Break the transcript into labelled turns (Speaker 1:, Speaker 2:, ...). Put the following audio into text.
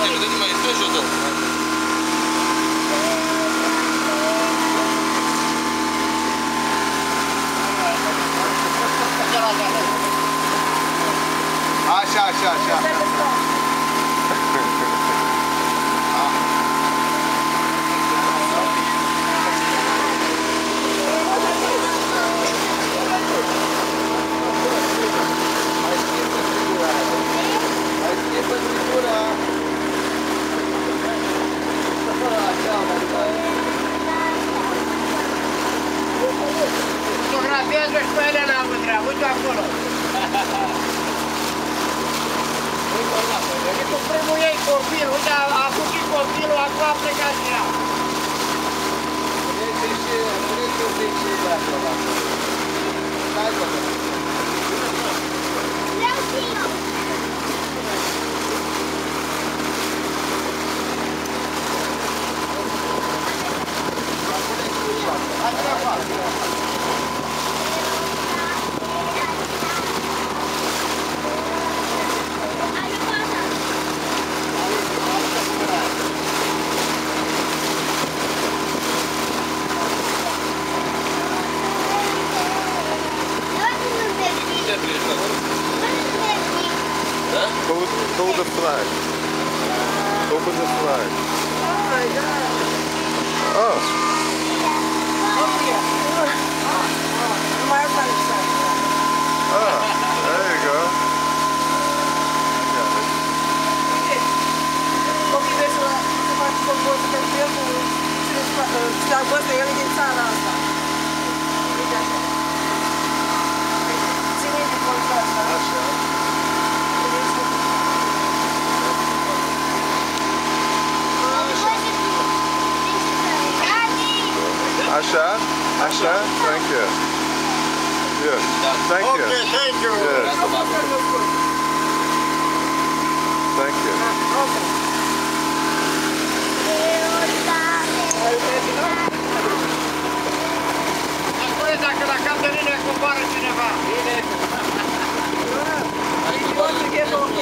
Speaker 1: mai este jos. Așa, așa, așa.
Speaker 2: Fotografiază-și pe Elena Mândrea, uite acolo. E cu primul ei copil, uite, a fugit copilul, acum a plecat și ea.
Speaker 3: Vreau și eu.
Speaker 4: Hold the flag. Open the flag.
Speaker 2: Oh my God.
Speaker 4: Oh. Ah, there you go. Asha, Asha, thank you. Yes, thank you.
Speaker 2: Okay, thank you.
Speaker 4: Yes. Thank you.
Speaker 2: Spune dacă la cap de linie coboară cineva. Bine.